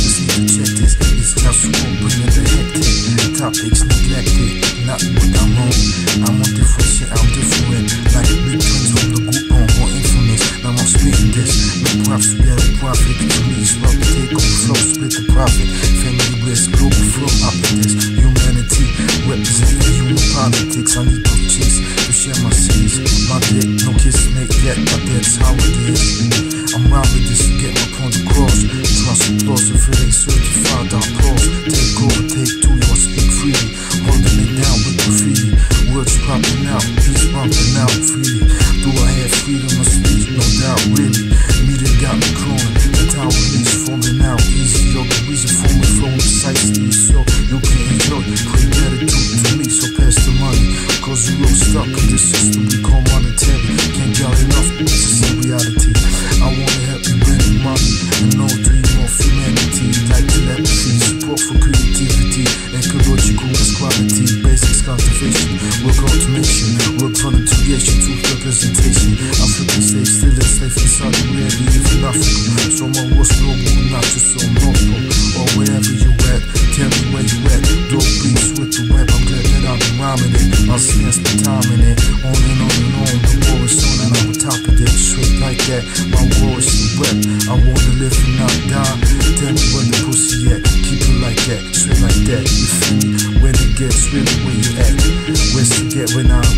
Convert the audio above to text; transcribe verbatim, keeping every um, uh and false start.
just need to check this. It's JustWar, bringing the hectic. Topics neglected, not what I'm on. I'm on different shit, I'm different. Like big twins on the group on, more infamous. Now I'm spitting this. No props, we got a profit. To me, it's rough to take on the flow, split the profit. Family bliss, Globalfirm, opposites. Humanity, representing human politics. I need those chicks to share my seeds. My dick, no kiss mate yet, but that's how it is. I'm robbing this to get my point across. Trust applause if it ain't certified, I'll pause. Take over, take two, y'all speak freely. Holding it down with graffiti. Words popping out, peace bumping out freely. Do I have freedom of speech? No doubt, really. Media got me crawling. The tower is falling out easy. Yo, the reason for me flowing precisely so you can enjoy. Pray gratitude to me, so pass the money. Cause you real stuck in this system we call monetary. Can't get enough, this is in reality. I wanna help you bring the money and no dream of humanity. Like telepathy, support for creativity, ecological quality, basics cultivation, work automation, work voluntarization, truth representation. African slaves still enslaved inside the rare, live in Africa. So my war's global, not just on North Pole or wherever you at. Tell me where you at. Dope beats with the web. I'm glad that I've been rhyming it. My stance been timing it. On and on and on. The war is on and I'm on top of it. Straight like that. My war is the web. I wanna live and not die. Tell me where the pussy at. Keep it like that. Straight like that. You feel me? When it gets really where you at. Where's to get when I'm